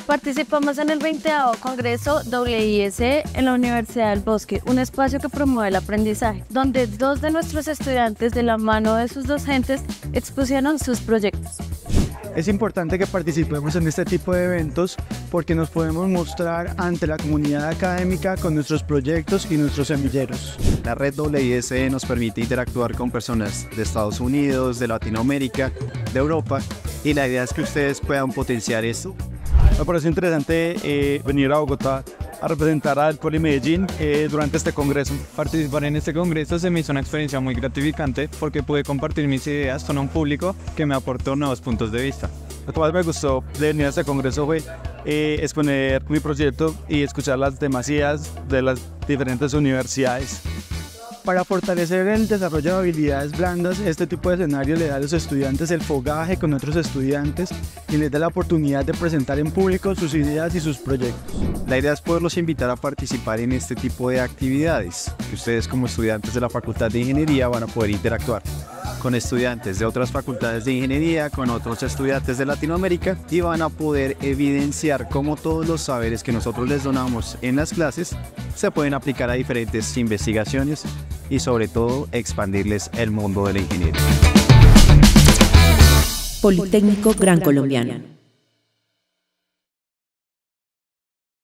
Participamos en el 20º Congreso WISE en la Universidad del Bosque, un espacio que promueve el aprendizaje, donde 2 de nuestros estudiantes, de la mano de sus docentes, expusieron sus proyectos. Es importante que participemos en este tipo de eventos porque nos podemos mostrar ante la comunidad académica con nuestros proyectos y nuestros semilleros. La red WISE nos permite interactuar con personas de Estados Unidos, de Latinoamérica, de Europa, y la idea es que ustedes puedan potenciar esto. Me parece interesante venir a Bogotá a representar al Poli Medellín durante este congreso. Participar en este congreso se me hizo una experiencia muy gratificante porque pude compartir mis ideas con un público que me aportó nuevos puntos de vista. Lo que más me gustó de venir a este congreso fue exponer mi proyecto y escuchar las demás ideas de las diferentes universidades. Para fortalecer el desarrollo de habilidades blandas, este tipo de escenario le da a los estudiantes el fogaje con otros estudiantes y les da la oportunidad de presentar en público sus ideas y sus proyectos. La idea es poderlos invitar a participar en este tipo de actividades, que ustedes como estudiantes de la Facultad de Ingeniería van a poder interactuar con estudiantes de otras facultades de ingeniería, con otros estudiantes de Latinoamérica, y van a poder evidenciar cómo todos los saberes que nosotros les donamos en las clases se pueden aplicar a diferentes investigaciones y sobre todo expandirles el mundo de la ingeniería. Politécnico Gran Colombiano.